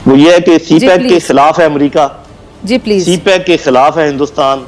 वो ये है कि सीपैक के खिलाफ है अमेरिका, जी प्लीज, सीपैक के खिलाफ है हिंदुस्तान।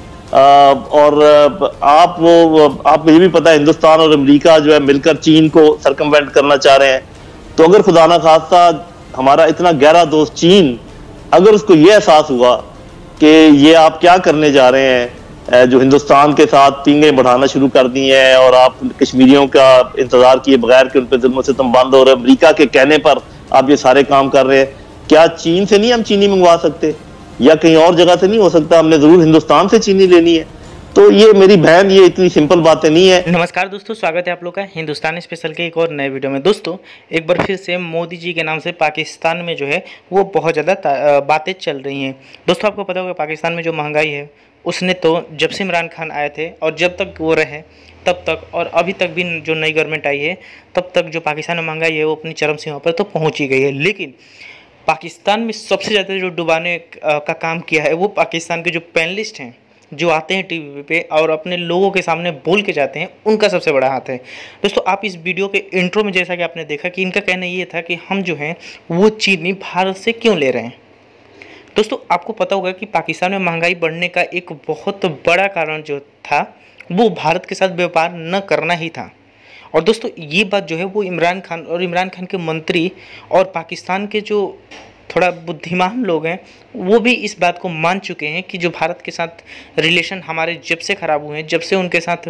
और आपको ये भी पता है हिंदुस्तान और अमेरिका जो है मिलकर चीन को सरकमवेंट करना चाह रहे हैं। तो अगर खुदा ना खास्ता हमारा इतना गहरा दोस्त चीन, अगर उसको ये एहसास हुआ कि ये आप क्या करने जा रहे हैं, जो हिंदुस्तान के साथ पींगे बढ़ाना शुरू कर दी हैं और आप कश्मीरियों का इंतजार किए बगैर कि उन पर जुल्म सितम बंद हो रहे, अमेरिका के कहने पर आप ये सारे काम कर रहे हैं, क्या चीन से नहीं हम चीनी मंगवा सकते या कहीं और जगह से नहीं हो सकता? हमने जरूर हिंदुस्तान से चीनी लेनी है। तो ये मेरी बहन, ये इतनी सिंपल बातें नहीं है। नमस्कार दोस्तों, स्वागत है आप लोग का हिंदुस्तान स्पेशल के एक और नए वीडियो में। दोस्तों एक बार फिर से मोदी जी के नाम से पाकिस्तान में जो है वो बहुत ज़्यादा बातें चल रही हैं। दोस्तों आपको पता होगा पाकिस्तान में जो महंगाई है उसने तो जब से इमरान खान आए थे और जब तक वो रहे तब तक और अभी तक भी जो नई गवर्नमेंट आई है तब तक जो पाकिस्तान में महंगाई है वो अपनी चरम सीमा पर तो पहुँच ही गई है। लेकिन पाकिस्तान में सबसे ज़्यादा जो डुबाने का काम किया है वो पाकिस्तान के जो पैनलिस्ट हैं, जो आते हैं टीवी पे और अपने लोगों के सामने बोल के जाते हैं, उनका सबसे बड़ा हाथ है। दोस्तों आप इस वीडियो के इंट्रो में जैसा कि आपने देखा कि इनका कहना ये था कि हम जो हैं वो चीनी भारत से क्यों ले रहे हैं। दोस्तों आपको पता होगा कि पाकिस्तान में महंगाई बढ़ने का एक बहुत बड़ा कारण जो था वो भारत के साथ व्यापार न करना ही था। और दोस्तों ये बात जो है वो इमरान खान के मंत्री और पाकिस्तान के जो थोड़ा बुद्धिमान लोग हैं वो भी इस बात को मान चुके हैं कि जो भारत के साथ रिलेशन हमारे जब से ख़राब हुए हैं, जब से उनके साथ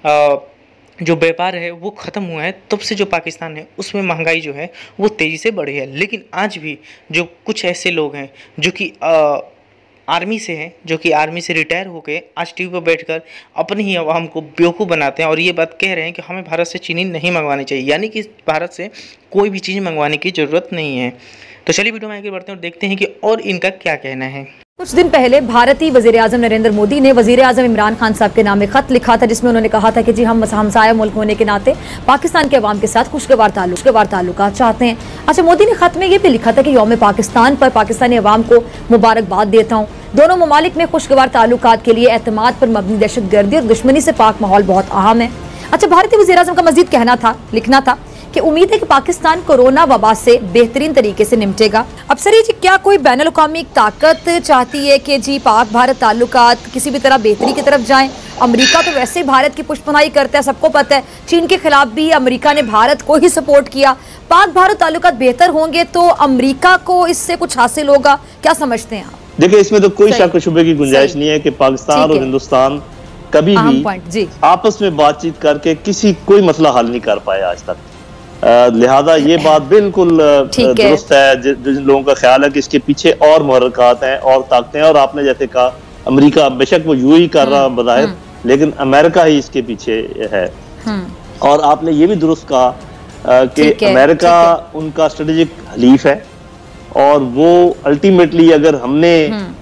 जो व्यापार है वो ख़त्म हुआ है, तब से जो पाकिस्तान है उसमें महंगाई जो है वो तेज़ी से बढ़ी है। लेकिन आज भी जो कुछ ऐसे लोग हैं जो कि आर्मी से हैं, जो कि आर्मी से रिटायर होकर आज टीवी पर बैठकर अपनी ही आवाम को बेवकूफ़ बनाते हैं और ये बात कह रहे हैं कि हमें भारत से चीनी नहीं मंगवानी चाहिए, यानी कि भारत से कोई भी चीज़ मंगवाने की ज़रूरत नहीं है। तो चलिए वीडियो में आगे बढ़ते हैं और देखते हैं कि और इनका क्या कहना है। कुछ दिन पहले भारतीय वजीर आजम नरेंद्र मोदी ने वजीर आजम इमरान खान साहब के नाम एक खत लिखा था जिसमें उन्होंने कहा था कि जी हम हमसाया मुल्क होने के नाते पाकिस्तान के अवाम के साथ खुशगवार ताल्लुकात चाहते हैं। अच्छा, मोदी ने खत में ये भी लिखा था कि यौम पाकिस्तान पर पाकिस्तानी अवाम को मुबारकबाद देता हूँ। दोनों ममालिक में खुशगवार ताल्लुकात के लिए एतमाद पर मबनी दहशतगर्दी और दुश्मनी से पाक माहौल बहुत अहम है। अच्छा, भारतीय वजीर आजम का मजीद लिखना था कि उम्मीद है कि पाकिस्तान कोरोना वबा से बेहतरीन तरीके से निपटेगा। अब सर जी, क्या कोई बैनुल अक़वामी ताकत चाहती है कि जी पाक भारत ताल्लुकात किसी भी तरह बेहतरी की तरफ जाएं? अमेरिका तो वैसे ही भारत की पुष्पनाई करता है, सबको पता है। चीन के खिलाफ भी अमेरिका ने भारत को ही सपोर्ट किया। पाक भारत ताल्लुकात बेहतर होंगे तो अमेरिका को इससे कुछ हासिल होगा, क्या समझते हैं आप? देखिए, इसमें तो कोई शक शुबे की गुंजाइश नहीं है कि पाकिस्तान और हिंदुस्तान कभी भी आपस में बातचीत करके कोई मसला हल नहीं कर पाए आज तक। लिहाजा ये बात बिल्कुल दुरुस्त है जिन लोगों का ख्याल है कि इसके पीछे और मुहर्रिकात हैं और ताकतें हैं। और आपने जैसे कहा अमेरिका बेशक वो यूं ही कर रहा बज़ाहिर, लेकिन अमेरिका ही इसके पीछे है। और आपने ये भी दुरुस्त कहा कि अमेरिका उनका स्ट्रेटेजिक हलीफ है और वो अल्टीमेटली अगर हमने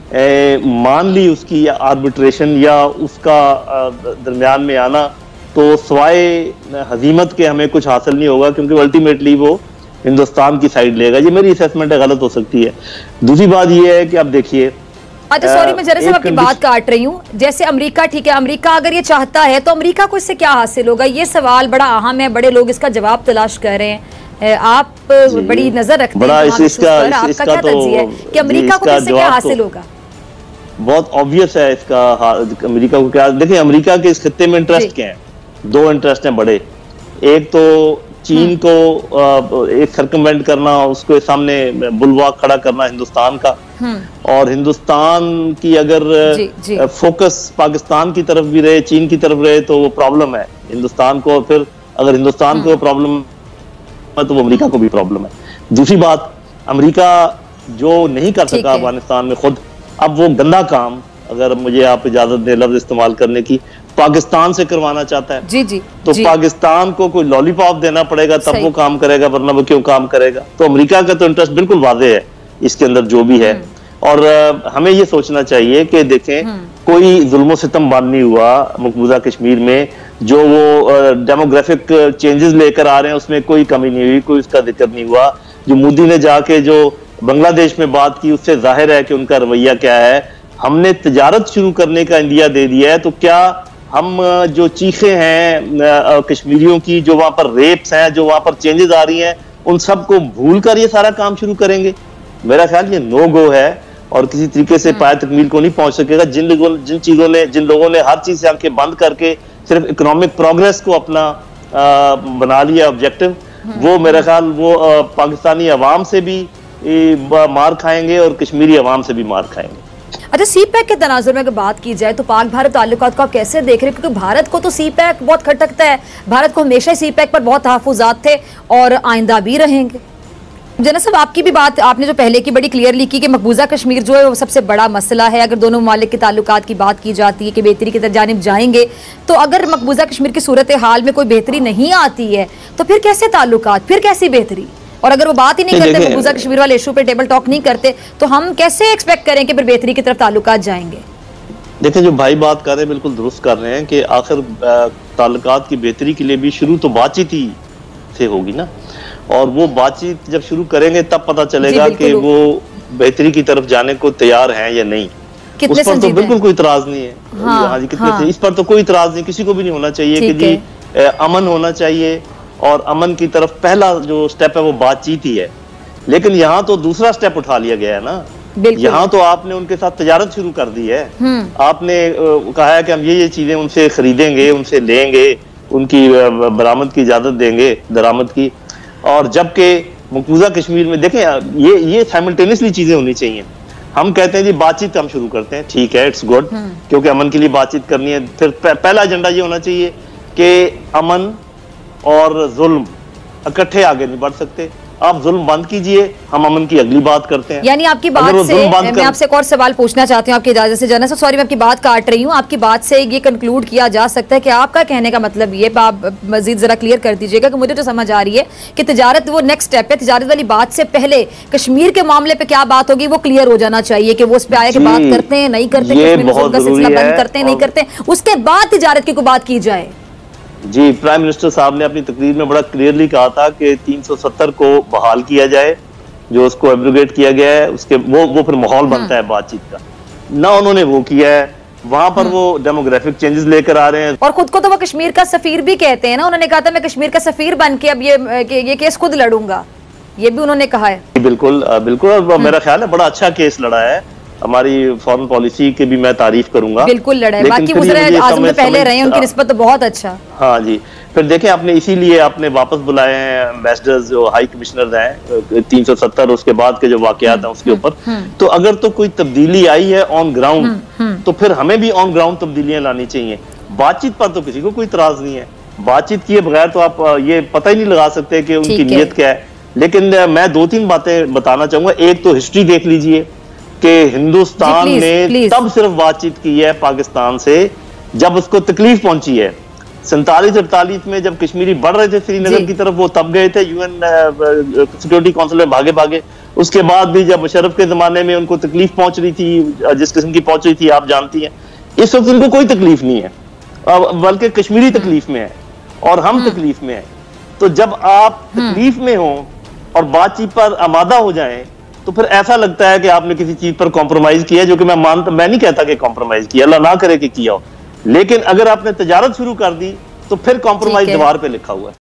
मान ली उसकी आर्बिट्रेशन या उसका दरमियान में आना तो सवाए हजीमत के हमें कुछ हासिल नहीं होगा, क्योंकि अल्टीमेटली वो हिंदुस्तान की साइड लेगा। ये मेरी असेसमेंट गलत हो सकती है। दूसरी बात ये है कि अब देखिए, अच्छा सॉरी मैं जरा सा आपकी बात काट रही हूँ। जैसे अमेरिका, ठीक है, अमेरिका अगर ये चाहता है तो अमेरिका को इससे क्या हासिल होगा? ये सवाल बड़ा अहम है, बड़े लोग इसका जवाब तलाश कर रहे हैं। आप बड़ी नजर रखते हैं, आपका क्या तर्जीह है कि अमेरिका को इससे क्या हासिल होगा? बहुत ऑब्वियस है इसका अमेरिका को क्या। देखिए, अमेरिका के इस खित्ते में इंटरेस्ट क्या है? दो इंटरेस्ट हैं बड़े। एक तो चीन को एक सरकमवेंट करना, उसके सामने बुलवाक खड़ा करना हिंदुस्तान का, और हिंदुस्तान की अगर फोकस पाकिस्तान की तरफ भी रहे, चीन की तरफ रहे तो वो प्रॉब्लम है हिंदुस्तान को। फिर अगर हिंदुस्तान को प्रॉब्लम है तो वो अमेरिका को भी प्रॉब्लम है। दूसरी बात, अमेरिका जो नहीं कर सका अफगानिस्तान में खुद, अब वो गंदा काम, अगर मुझे आप इजाजत दें लफ्ज इस्तेमाल करने की, पाकिस्तान से करवाना चाहता है। तो पाकिस्तान को कोई लॉलीपॉप देना पड़ेगा तब वो काम करेगा, वरना वो क्यों काम करेगा? तो अमेरिका का तो इंटरेस्ट बिल्कुल वाज़ेह है इसके अंदर जो भी है। और हमें ये सोचना चाहिए कि देखें, कोई जुल्म सितम बंद नहीं हुआ मकबूजा कश्मीर में। जो वो डेमोग्राफिक चेंजेस लेकर आ रहे हैं उसमें कोई कमी नहीं हुई, कोई उसका दिक्कत नहीं हुआ। जो मोदी ने जाके जो बांग्लादेश में बात की उससे जाहिर है कि उनका रवैया क्या है। हमने तजारत शुरू करने का इंडिया दे दिया है, तो क्या हम जो चीखें हैं कश्मीरियों की, जो वहां पर रेप्स हैं, जो वहां पर चेंजेस आ रही हैं, उन सब को भूल कर ये सारा काम शुरू करेंगे? मेरा ख्याल ये नो गो है और किसी तरीके से पाए तकमील को नहीं पहुंच सकेगा। जिन लोगों ने हर चीज से आंखें बंद करके सिर्फ इकोनॉमिक प्रोग्रेस को अपना बना लिया ऑब्जेक्टिव, वो मेरा ख्याल वो पाकिस्तानी अवाम से भी मार खाएंगे और कश्मीरी अवाम से भी मार खाएंगे। अच्छा, सी पैक के तनाजुर में अगर बात की जाए तो पाक भारत ताल्लुकात को आप कैसे देख रहे हैं? क्योंकि भारत को तो सी पैक बहुत खटकता है, भारत को हमेशा सी पैक पर बहुत तहफ़्फ़ुज़ात थे और आइंदा भी रहेंगे। जना साहब, आपकी भी बात आपने जो पहले की बड़ी क्लियरली की कि मकबूजा कश्मीर जो है वो सबसे बड़ा मसला है। अगर दोनों ममालिक के ताल्लुकात की बात की जाती है कि बेहतरी की जानिब जाएंगे, तो अगर मकबूजा कश्मीर की सूरत हाल में कोई बेहतरी नहीं आती है तो फिर कैसे ताल्लुकात, फिर कैसी बेहतरी? और अगर वो बात ही नहीं करते, मकबूजा कश्मीर वाले इशू पे टेबल टॉक नहीं करते, तो हम कैसे एक्सपेक्ट करें कि फिर बेहतरी की तरफ ताल्लुकात जाएंगे? देखिए, जो भाई बात कर रहे हैं बिल्कुल दुरुस्त कर रहे हैं कि आखिर ताल्लुकात की बेहतरी के लिए भी शुरू तो बातचीत ही से होगी ना, और वो बातचीत जब शुरू करेंगे तब पता चलेगा कि वो बेहतरी की तरफ जाने को तैयार हैं या नहीं। उस पर तो बिल्कुल कोई इतराज नहीं है। हाँ जी, कितने इस पर तो कोई इतराज नहीं, किसी को भी नहीं होना चाहिए कि जी अमन होना चाहिए, और अमन की तरफ पहला जो स्टेप है वो बातचीत ही है। लेकिन यहाँ तो दूसरा स्टेप उठा लिया गया है ना। यहाँ तो आपने उनके साथ तजारत शुरू कर दी है। आपने कहा है कि हम ये चीजें उनसे खरीदेंगे, उनसे लेंगे, उनकी बरामद की इजाजत देंगे, दरामद की। और जबकि मकबूजा कश्मीर में देखें, ये साइमल्टेनियसली चीजें होनी चाहिए। हम कहते हैं जी बातचीत हम शुरू करते हैं, ठीक है, इट्स गुड, क्योंकि अमन के लिए बातचीत करनी है। फिर पहला एजेंडा ये होना चाहिए कि अमन और जुल्म इकट्ठे आगे नहीं बढ़ सकते। आप जुल्म बंद कीजिए, हम अमन की अगली बात करते हैं। यानी आपकी बात से मैं आपसे एक और सवाल पूछना चाहती हूँ आपकी इजाजत से। जना सॉरी, मैं आपकी बात काट रही हूँ। आपकी बात से ये कंक्लूड किया जा सकता है कि आपका कहने का मतलब ये, आप मजीद जरा क्लियर कर दीजिएगा कि मुझे तो समझ आ रही है कि तिजारत वो नेक्स्ट स्टेप है, तिजारत वाली बात से पहले कश्मीर के मामले पे क्या बात होगी वो क्लियर हो जाना चाहिए कि वो उस पर आए कि बात करते हैं नहीं करते, सिलसिला बंद करते हैं नहीं करते, उसके बाद तिजारत की कोई बात की जाए। जी, प्राइम मिनिस्टर साहब ने अपनी तकरीर में बड़ा क्लियरली कहा था कि 370 को बहाल किया जाए, जो उसको एब्रोगेट किया गया है, उसके वो फिर माहौल बनता है बातचीत का। ना उन्होंने वो किया है, वहां पर वो डेमोग्राफिक चेंजेस लेकर आ रहे हैं। और खुद को तो वो कश्मीर का सफीर भी कहते हैं ना, उन्होंने कहा था मैं कश्मीर का सफीर बन के अब ये केस खुद लड़ूंगा, ये भी उन्होंने कहा है। बिल्कुल बिल्कुल, और मेरा ख्याल है बड़ा अच्छा केस लड़ा है। हमारी फॉरेन पॉलिसी की भी मैं तारीफ करूंगा। बिल्कुल लड़े, बाकी वज़ीर-ए-आज़म में पहले रहे, उनकी निस्बत तो बहुत अच्छा। हाँ जी, फिर देखें आपने इसीलिए आपने वापस बुलाए हैं एम्बेसडर्स जो हाई कमिश्नर हैं, 370 उसके बाद के जो वाकयात हैं उसके ऊपर। तो अगर तो कोई तब्दीली आई है ऑन ग्राउंड, तो फिर हमें भी ऑन ग्राउंड तब्दीलियां लानी चाहिए। बातचीत पर तो किसी को कोई इतराज नहीं है, बातचीत किए बगैर तो आप ये पता ही नहीं लगा सकते कि उनकी नीयत क्या है। लेकिन मैं 2-3 बातें बताना चाहूंगा। एक तो हिस्ट्री देख लीजिए कि हिंदुस्तान ने तब सिर्फ बातचीत की है पाकिस्तान से जब उसको तकलीफ पहुंची है। 47-48 में जब कश्मीरी बढ़ रहे थे श्रीनगर की तरफ, वो तब गए थे यूएन सिक्योरिटी काउंसिल में भागे भागे। उसके बाद भी जब मुशर्रफ के जमाने में उनको तकलीफ पहुंच रही थी, जिस किस्म की पहुंच रही थी आप जानती हैं। इस वक्त उनको कोई तकलीफ नहीं है, बल्कि कश्मीरी तकलीफ में है और हम तकलीफ में है। तो जब आप तकलीफ में हो और बातचीत पर आमादा हो जाएं, तो फिर ऐसा लगता है कि आपने किसी चीज पर कॉम्प्रोमाइज किया, जो कि मैं नहीं कहता कि कॉम्प्रोमाइज किया, अल्लाह ना करे कि किया हो। लेकिन अगर आपने तजारत शुरू कर दी तो फिर कॉम्प्रोमाइज दीवार पे लिखा हुआ है।